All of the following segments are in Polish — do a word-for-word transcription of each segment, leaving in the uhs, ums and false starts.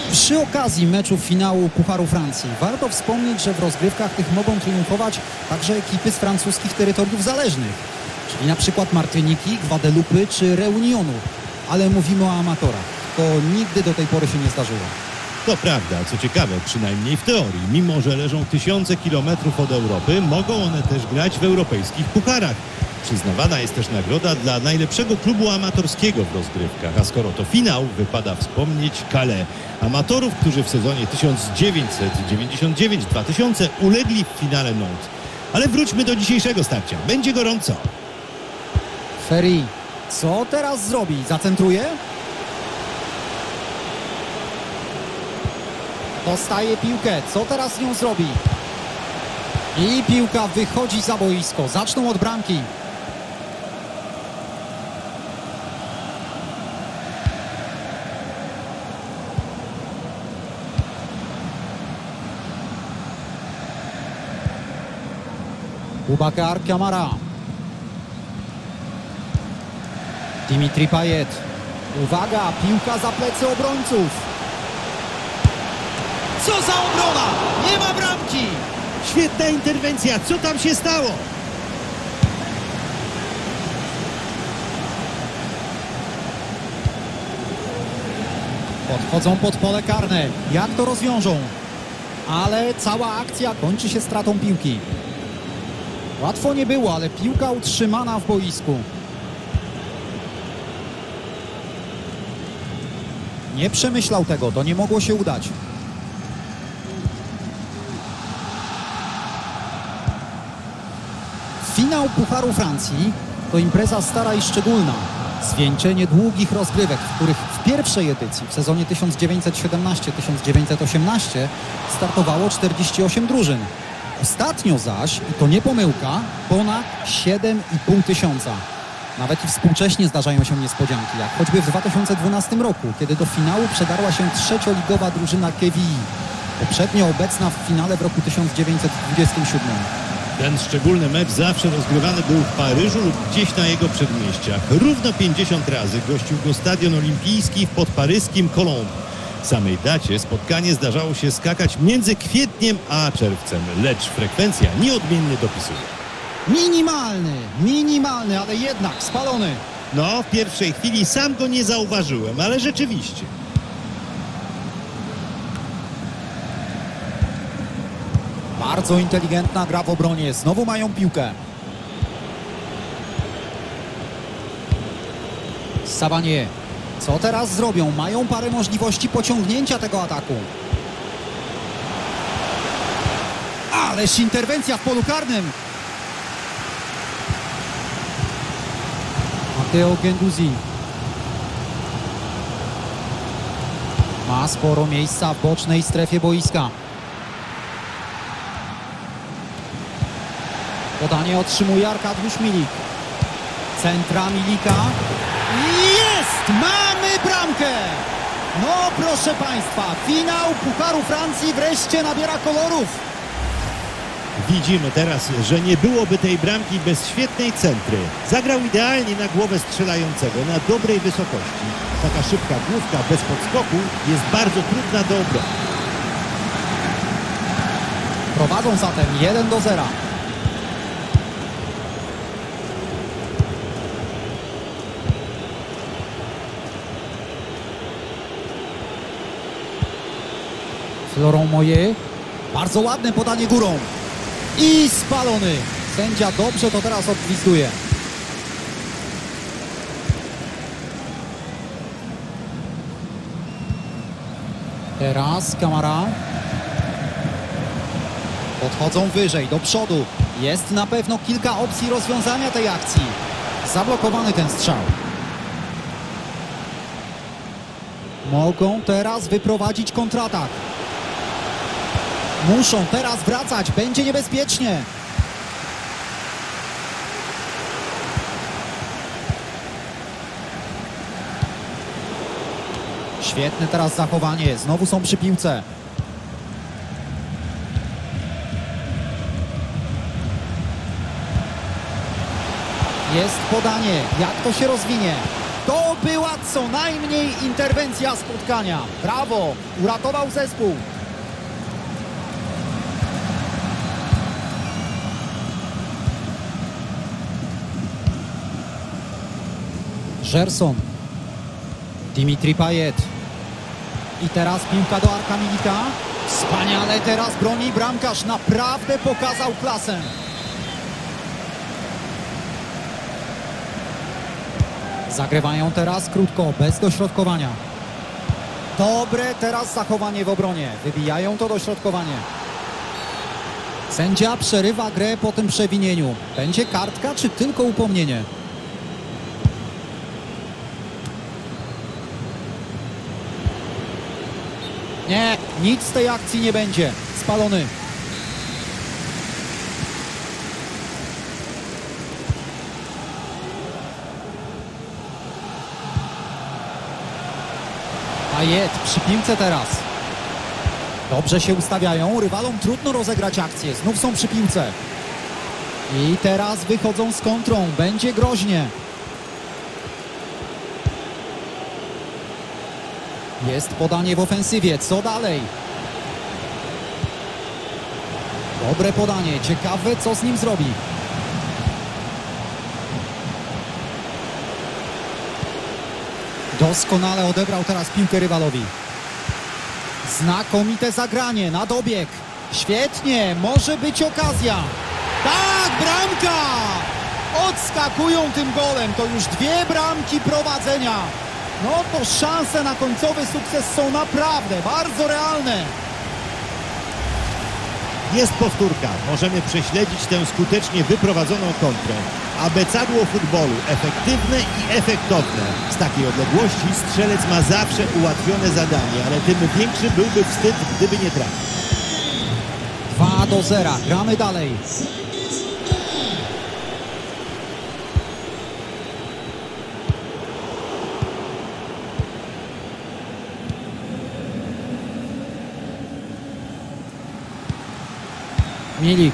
Przy okazji meczu finału Pucharu Francji warto wspomnieć, że w rozgrywkach tych mogą triumfować także ekipy z francuskich terytoriów zależnych, czyli na przykład Martyniki, Gwadelupy czy Reunionu, ale mówimy o amatorach. To nigdy do tej pory się nie zdarzyło. To prawda, co ciekawe, przynajmniej w teorii. Mimo że leżą tysiące kilometrów od Europy, mogą one też grać w europejskich pucharach. Przyznawana jest też nagroda dla najlepszego klubu amatorskiego w rozgrywkach. A skoro to finał, wypada wspomnieć Calais. Amatorów, którzy w sezonie tysiąc dziewięćset dziewięćdziesiąt dziewięć dwa tysiące ulegli w finale Nantes. Ale wróćmy do dzisiejszego starcia. Będzie gorąco. Ferry, co teraz zrobi? Zacentruje? Dostaje piłkę. Co teraz z nią zrobi? I piłka wychodzi za boisko. Zaczną od bramki. Boubacar Kamara. Dimitri Payet. Uwaga, piłka za plecy obrońców. Co za obrona! Nie ma bramki! Świetna interwencja, co tam się stało? Podchodzą pod pole karne. Jak to rozwiążą? Ale cała akcja kończy się stratą piłki. Łatwo nie było, ale piłka utrzymana w boisku. Nie przemyślał tego, to nie mogło się udać. Finał Pucharu Francji to impreza stara i szczególna. Zwieńczenie długich rozgrywek, w których w pierwszej edycji w sezonie tysiąc dziewięćset siedemnaście tysiąc dziewięćset osiemnaście startowało czterdzieści osiem drużyn. Ostatnio zaś, i to nie pomyłka, ponad siedem i pół tysiąca. Nawet i współcześnie zdarzają się niespodzianki, jak choćby w dwa tysiące dwunastym roku, kiedy do finału przedarła się trzecioligowa drużyna Quevilly, poprzednio obecna w finale w roku tysiąc dziewięćset dwudziestym siódmym. Ten szczególny mecz zawsze rozgrywany był w Paryżu lub gdzieś na jego przedmieściach. Równo pięćdziesiąt razy gościł go Stadion Olimpijski w podparyskim Colombes. W samej dacie spotkanie zdarzało się skakać między kwietniem a czerwcem, lecz frekwencja nieodmiennie dopisuje. Minimalny, minimalny, ale jednak spalony. No, w pierwszej chwili sam go nie zauważyłem, ale rzeczywiście. Bardzo inteligentna gra w obronie. Znowu mają piłkę. Savanier. Co teraz zrobią? Mają parę możliwości pociągnięcia tego ataku. Ależ interwencja w polu karnym. Matteo Guendouzi. Ma sporo miejsca w bocznej strefie boiska. Podanie otrzymuje Arkadiusz Milik. Centra Milika. Jest! Mamy bramkę! No proszę Państwa, finał Pucharu Francji wreszcie nabiera kolorów. Widzimy teraz, że nie byłoby tej bramki bez świetnej centry. Zagrał idealnie na głowę strzelającego, na dobrej wysokości. Taka szybka główka bez podskoku jest bardzo trudna do obrony. Prowadzą zatem jeden do zera. Florent Moyet. Bardzo ładne podanie górą. I spalony. Sędzia dobrze to teraz odgwizduje. Teraz Kamara. Podchodzą wyżej, do przodu. Jest na pewno kilka opcji rozwiązania tej akcji. Zablokowany ten strzał. Mogą teraz wyprowadzić kontratak. Muszą teraz wracać, będzie niebezpiecznie. Świetne teraz zachowanie, znowu są przy piłce. Jest podanie, jak to się rozwinie. To była co najmniej interwencja spotkania. Brawo, uratował zespół. Gerson. Dimitri Payet. I teraz piłka do Arka Milika. Wspaniale teraz broni bramkarz. Naprawdę pokazał klasę. Zagrywają teraz krótko, bez dośrodkowania. Dobre teraz zachowanie w obronie. Wybijają to dośrodkowanie. Sędzia przerywa grę po tym przewinieniu. Będzie kartka czy tylko upomnienie? Nie, nic z tej akcji nie będzie. Spalony. Payet przy piłce teraz. Dobrze się ustawiają. Rywalom trudno rozegrać akcję. Znów są przy piłce. I teraz wychodzą z kontrą. Będzie groźnie. Jest podanie w ofensywie. Co dalej? Dobre podanie. Ciekawe, co z nim zrobi. Doskonale odebrał teraz piłkę rywalowi. Znakomite zagranie na dobieg. Świetnie, może być okazja. Tak, bramka! Odskakują tym golem. To już dwie bramki prowadzenia. No to szanse na końcowy sukces są naprawdę bardzo realne. Jest powtórka. Możemy prześledzić tę skutecznie wyprowadzoną kontrę. Abecadło futbolu. Efektywne i efektowne. Z takiej odległości strzelec ma zawsze ułatwione zadanie, ale tym większy byłby wstyd, gdyby nie trafił. dwa do zera. Gramy dalej. Milik.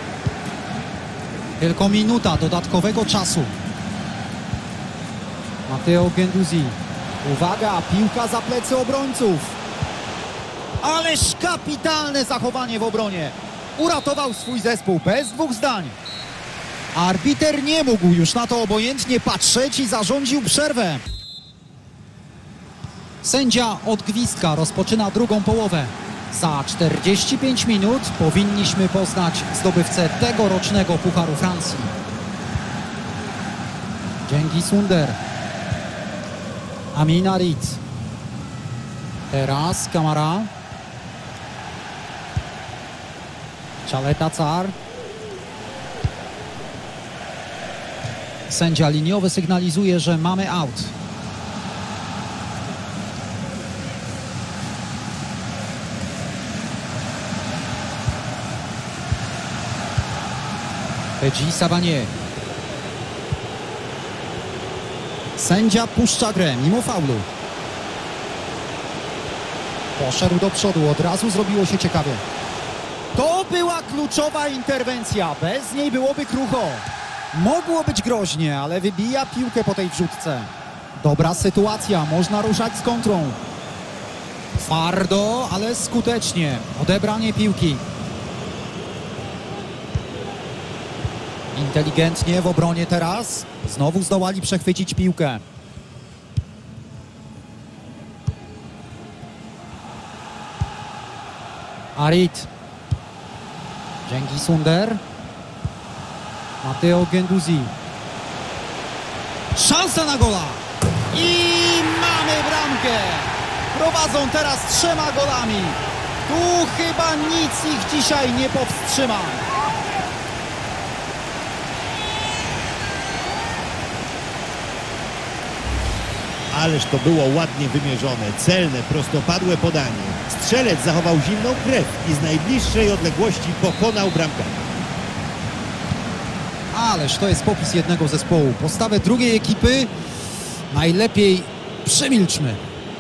Tylko minuta dodatkowego czasu. Matteo Guendouzi. Uwaga, piłka za plecy obrońców. Ależ kapitalne zachowanie w obronie. Uratował swój zespół bez dwóch zdań. Arbiter nie mógł już na to obojętnie patrzeć i zarządził przerwę. Sędzia od gwizdka rozpoczyna drugą połowę. Za czterdzieści pięć minut powinniśmy poznać zdobywcę tegorocznego Pucharu Francji. Cengiz Under. Amin Harit. Teraz Kamara. Chaleta Car. Sędzia liniowy sygnalizuje, że mamy out. Pedzi Savanier. Sędzia puszcza grę mimo faulu. Poszedł do przodu, od razu zrobiło się ciekawie. To była kluczowa interwencja, bez niej byłoby krucho. Mogło być groźnie, ale wybija piłkę po tej wrzutce. Dobra sytuacja, można ruszać z kontrą. Twardo, ale skutecznie. Odebranie piłki. Inteligentnie w obronie teraz. Znowu zdołali przechwycić piłkę. Harit. Cengiz Under. Matteo Guendouzi. Szansa na gola. I mamy bramkę. Prowadzą teraz trzema golami. Tu chyba nic ich dzisiaj nie powstrzyma. Ależ to było ładnie wymierzone, celne, prostopadłe podanie. Strzelec zachował zimną krew i z najbliższej odległości pokonał bramkarza. Ależ to jest popis jednego zespołu. Postawę drugiej ekipy najlepiej przemilczmy.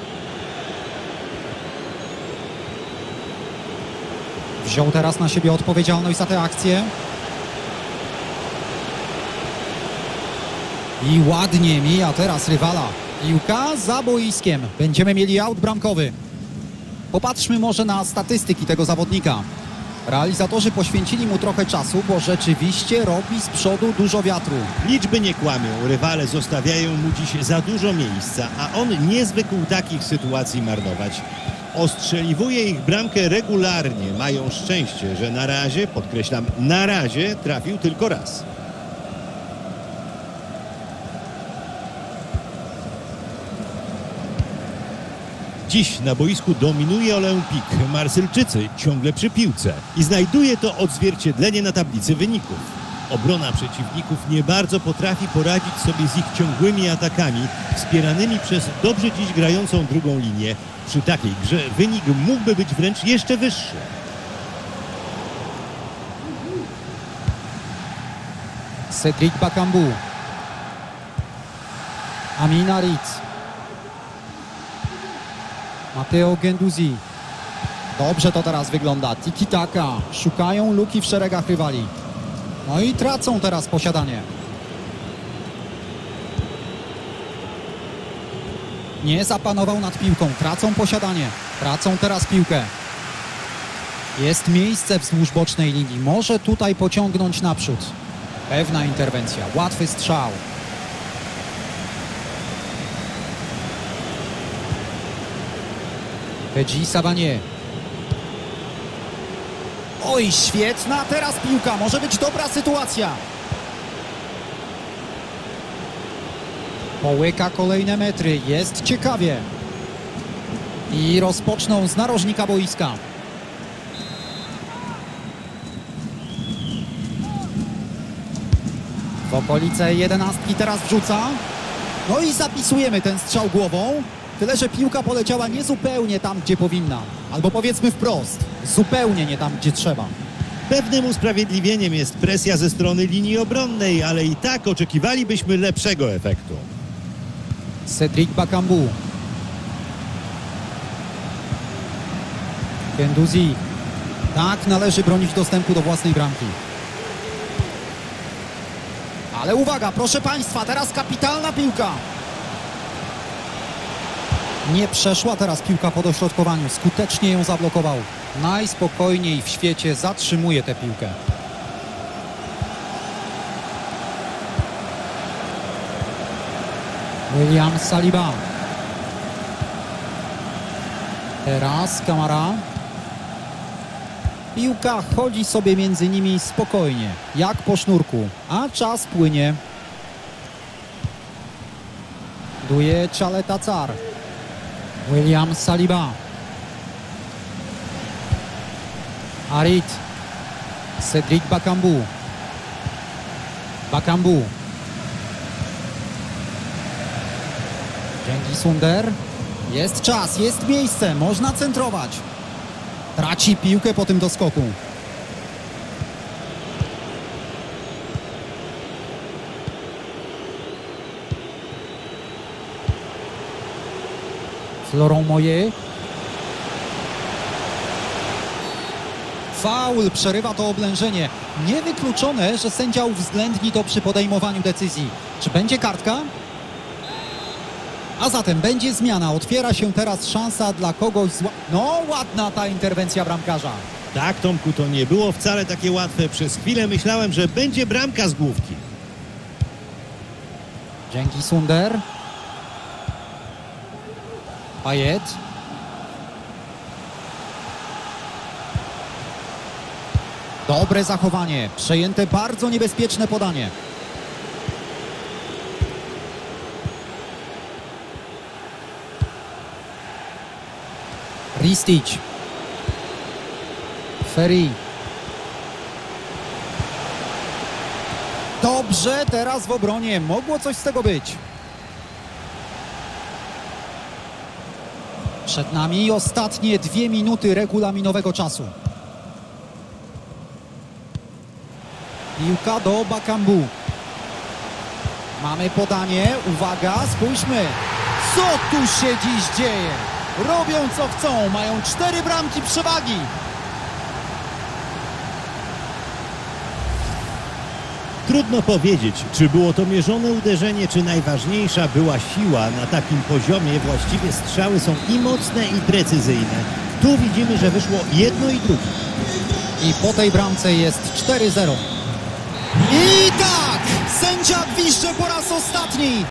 Wziął teraz na siebie odpowiedzialność za tę akcję. I ładnie mija teraz rywala. Piłka za boiskiem. Będziemy mieli aut bramkowy. Popatrzmy może na statystyki tego zawodnika. Realizatorzy poświęcili mu trochę czasu, bo rzeczywiście robi z przodu dużo wiatru. Liczby nie kłamią, rywale zostawiają mu dziś za dużo miejsca, a on nie zwykł takich sytuacji marnować. Ostrzeliwuje ich bramkę regularnie, mają szczęście, że na razie, podkreślam, na razie trafił tylko raz. Dziś na boisku dominuje Olympique. Marsylczycy ciągle przy piłce i znajduje to odzwierciedlenie na tablicy wyników. Obrona przeciwników nie bardzo potrafi poradzić sobie z ich ciągłymi atakami, wspieranymi przez dobrze dziś grającą drugą linię. Przy takiej grze wynik mógłby być wręcz jeszcze wyższy. Cedric Bakambu. Amin Harit. Matteo Guendouzi. Dobrze to teraz wygląda. Tiki-taka. Szukają luki w szeregach rywali. No i tracą teraz posiadanie. Nie zapanował nad piłką. Tracą posiadanie. Tracą teraz piłkę. Jest miejsce wzdłuż bocznej linii. Może tutaj pociągnąć naprzód. Pewna interwencja. Łatwy strzał. Pedzi Savanier. Oj, świetna teraz piłka. Może być dobra sytuacja. Połyka kolejne metry. Jest ciekawie. I rozpoczną z narożnika boiska. W okolice jedenastki teraz wrzuca. No i zapisujemy ten strzał głową. Tyle, że piłka poleciała niezupełnie tam, gdzie powinna. Albo powiedzmy wprost, zupełnie nie tam, gdzie trzeba. Pewnym usprawiedliwieniem jest presja ze strony linii obronnej, ale i tak oczekiwalibyśmy lepszego efektu. Cedric Bakambu. Guendouzi. Tak, należy bronić dostępu do własnej bramki. Ale uwaga, proszę Państwa, teraz kapitalna piłka. Nie przeszła teraz piłka po dośrodkowaniu. Skutecznie ją zablokował. Najspokojniej w świecie zatrzymuje tę piłkę. William Saliba. Teraz Kamara. Piłka chodzi sobie między nimi spokojnie, jak po sznurku, a czas płynie. Duje Caleta-Car. William Saliba. Harit. Cedric Bakambu. Bakambu. Cengiz Under. Jest czas, jest miejsce, można centrować. Traci piłkę po tym doskoku. Florent Moyet. Faul przerywa to oblężenie. Niewykluczone, że sędzia uwzględni to przy podejmowaniu decyzji. Czy będzie kartka? A zatem będzie zmiana. Otwiera się teraz szansa dla kogoś z... No, ładna ta interwencja bramkarza. Tak, Tomku, to nie było wcale takie łatwe. Przez chwilę myślałem, że będzie bramka z główki. Cengiz Under. Payet. Dobre zachowanie. Przejęte bardzo niebezpieczne podanie. Ristic. Ferry. Dobrze, teraz w obronie. Mogło coś z tego być. Przed nami ostatnie dwie minuty regulaminowego czasu. Piłka do Bakambu. Mamy podanie. Uwaga, spójrzmy. Co tu się dziś dzieje? Robią co chcą. Mają cztery bramki przewagi. Trudno powiedzieć, czy było to mierzone uderzenie, czy najważniejsza była siła. Na takim poziomie właściwie strzały są i mocne, i precyzyjne. Tu widzimy, że wyszło jedno i drugie. I po tej bramce jest cztery zero. I tak! Sędzia gwizdże po raz ostatni!